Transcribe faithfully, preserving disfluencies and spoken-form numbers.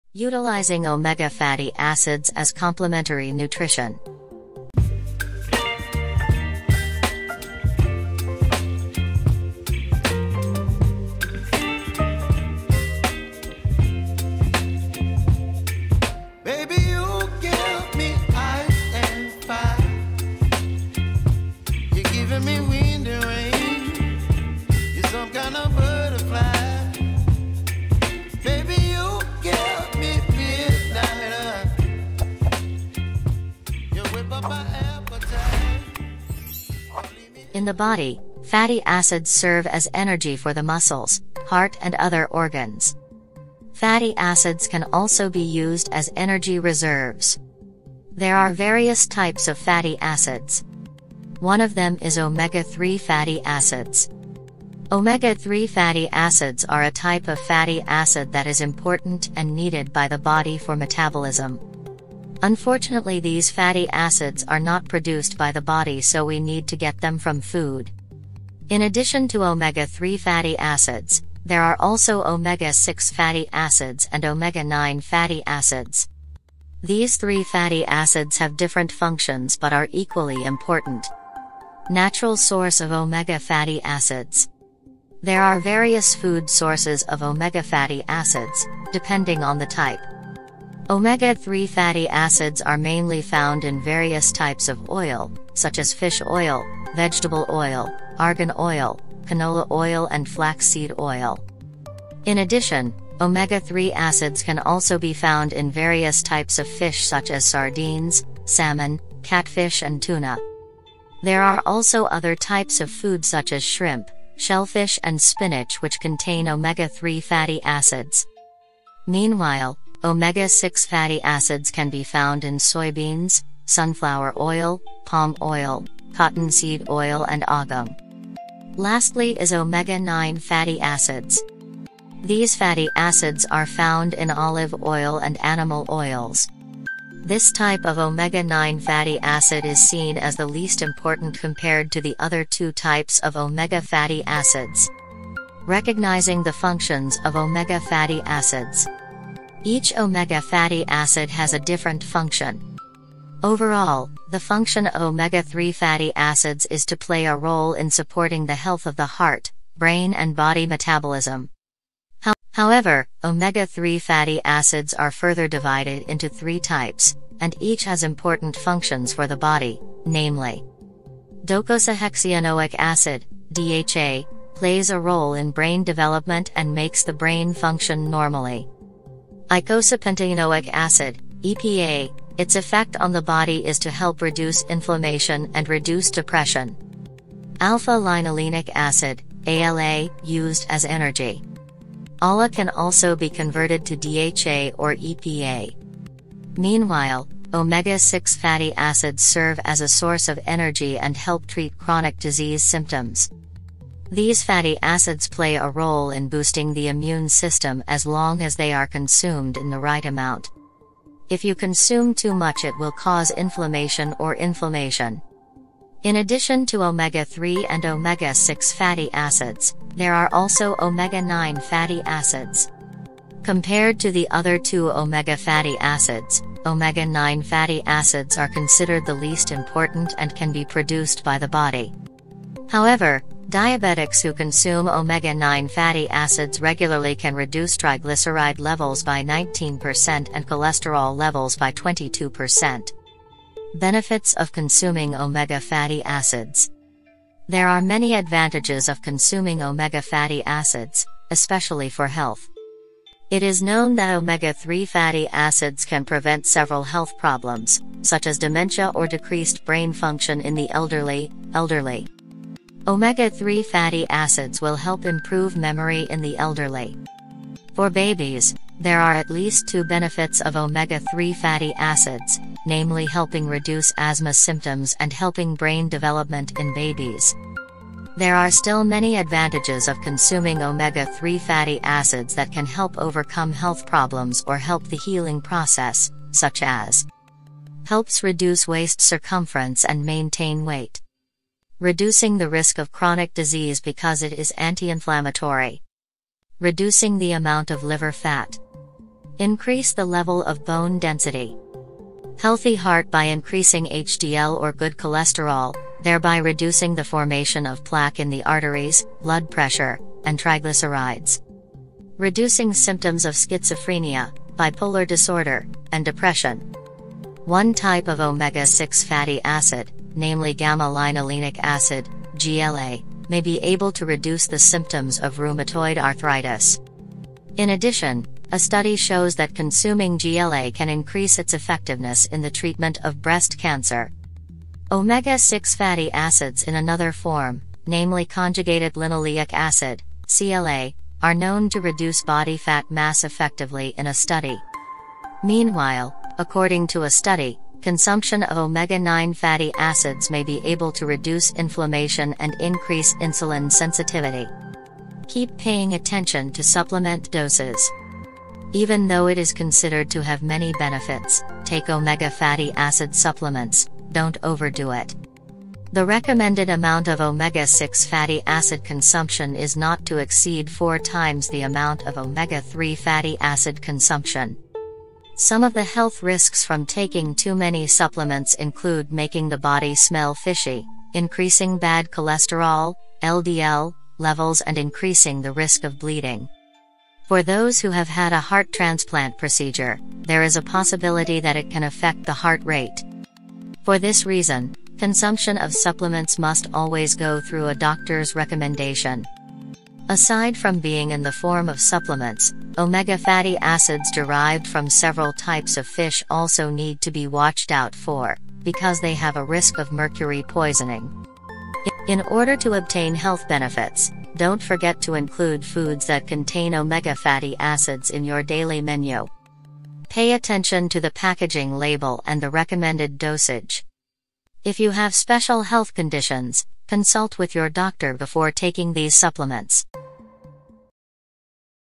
Utilizing omega fatty acids as complementary nutrition. Baby, you give me ice and fire. You're giving me wind and rain. You're some kind of butterfly. Baby, you give me midnight. You whip up my appetite. In the body, fatty acids serve as energy for the muscles, heart and other organs. Fatty acids can also be used as energy reserves. There are various types of fatty acids. One of them is omega three fatty acids. omega three fatty acids are a type of fatty acid that is important and needed by the body for metabolism. Unfortunately, these fatty acids are not produced by the body, so we need to get them from food. In addition to omega three fatty acids, there are also omega six fatty acids and omega nine fatty acids. These three fatty acids have different functions but are equally important. Natural source of omega fatty acids. There are various food sources of omega fatty acids, depending on the type. omega three fatty acids are mainly found in various types of oil, such as fish oil, vegetable oil, argan oil, canola oil and flaxseed oil. In addition, omega three acids can also be found in various types of fish such as sardines, salmon, catfish and tuna. There are also other types of food such as shrimp, shellfish and spinach which contain omega three fatty acids. Meanwhile, omega six fatty acids can be found in soybeans, sunflower oil, palm oil, cottonseed oil and agum. Lastly is omega nine fatty acids. These fatty acids are found in olive oil and animal oils. This type of omega nine fatty acid is seen as the least important compared to the other two types of omega fatty acids. Recognizing the functions of omega fatty acids. Each omega fatty acid has a different function. Overall, the function of omega three fatty acids is to play a role in supporting the health of the heart, brain and body metabolism. How However, omega three fatty acids are further divided into three types, and each has important functions for the body, namely, docosahexaenoic acid, D H A, plays a role in brain development and makes the brain function normally. Eicosapentaenoic acid, E P A, its effect on the body is to help reduce inflammation and reduce depression. Alpha-linolenic acid, A L A, used as energy. A L A can also be converted to D H A or E P A. Meanwhile, omega six fatty acids serve as a source of energy and help treat chronic disease symptoms. These fatty acids play a role in boosting the immune system as long as they are consumed in the right amount. If you consume too much, it will cause inflammation or inflammation. In addition to omega three and omega six fatty acids, there are also omega nine fatty acids. Compared to the other two omega fatty acids, omega nine fatty acids are considered the least important and can be produced by the body. However, diabetics who consume omega nine fatty acids regularly can reduce triglyceride levels by nineteen percent and cholesterol levels by twenty-two percent. Benefits of consuming omega fatty acids. There are many advantages of consuming omega fatty acids, especially for health. It is known that omega three fatty acids can prevent several health problems, such as dementia or decreased brain function in the elderly. elderly. omega three fatty acids will help improve memory in the elderly. For babies, there are at least two benefits of omega three fatty acids, namely helping reduce asthma symptoms and helping brain development in babies. There are still many advantages of consuming omega three fatty acids that can help overcome health problems or help the healing process, such as helps reduce waist circumference and maintain weight. Reducing the risk of chronic disease because it is anti-inflammatory. Reducing the amount of liver fat. Increase the level of bone density. Healthy heart by increasing H D L or good cholesterol, thereby reducing the formation of plaque in the arteries, blood pressure, and triglycerides. Reducing symptoms of schizophrenia, bipolar disorder, and depression. One type of omega six fatty acid, namely gamma-linolenic acid, G L A, may be able to reduce the symptoms of rheumatoid arthritis. In addition, a study shows that consuming G L A can increase its effectiveness in the treatment of breast cancer. omega six fatty acids in another form, namely conjugated linoleic acid, C L A, are known to reduce body fat mass effectively in a study. Meanwhile, according to a study, consumption of omega nine fatty acids may be able to reduce inflammation and increase insulin sensitivity. Keep paying attention to supplement doses. Even though it is considered to have many benefits, take omega fatty acid supplements, don't overdo it. The recommended amount of omega six fatty acid consumption is not to exceed four times the amount of omega three fatty acid consumption. Some of the health risks from taking too many supplements include making the body smell fishy, increasing bad cholesterol, L D L, levels and increasing the risk of bleeding. For those who have had a heart transplant procedure, there is a possibility that it can affect the heart rate. For this reason, consumption of supplements must always go through a doctor's recommendation. Aside from being in the form of supplements, omega fatty acids derived from several types of fish also need to be watched out for, because they have a risk of mercury poisoning. In order to obtain health benefits, don't forget to include foods that contain omega fatty acids in your daily menu. Pay attention to the packaging label and the recommended dosage. If you have special health conditions, consult with your doctor before taking these supplements.